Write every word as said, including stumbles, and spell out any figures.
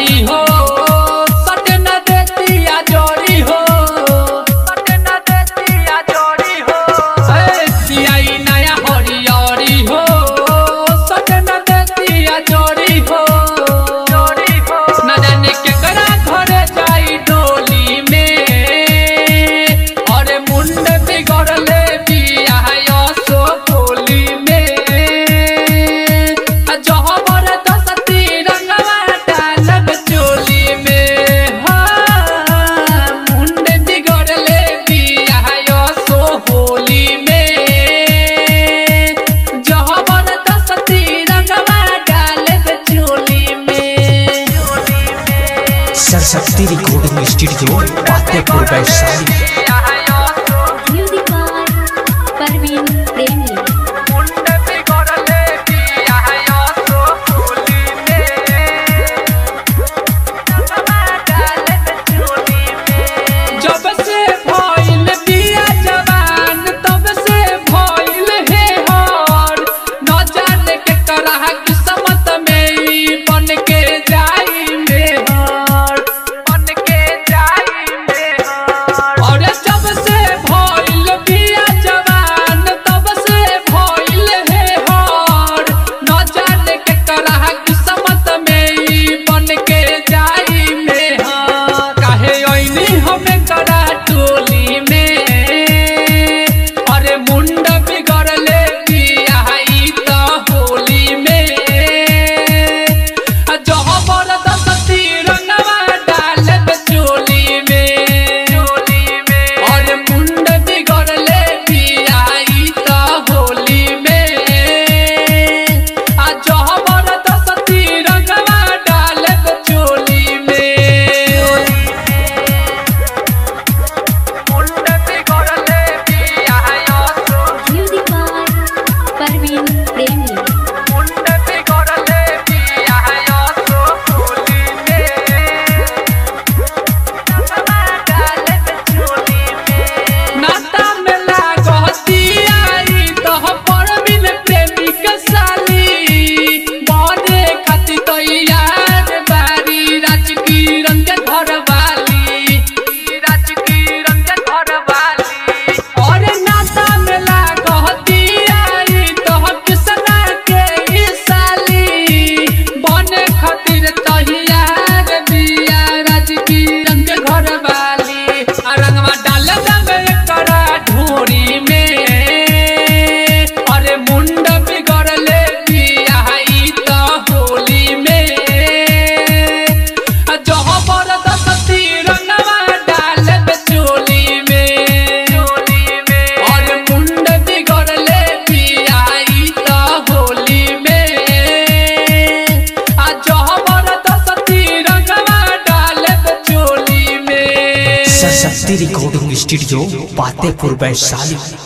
जोड़ी हो सट न देती या जोड़ी हो सट न देती या जोड़ी हो सियाई नया हरियारी हो सट न देती या जोड़ी हो जोड़ी हो न जाने केकरा घरे जाई डोली में और मुंड बिगड़ले बिया सो बोली में Saraswati recording studio Fatehpur Vaishali. Saraswati recording studio Fatehpur Vaishali.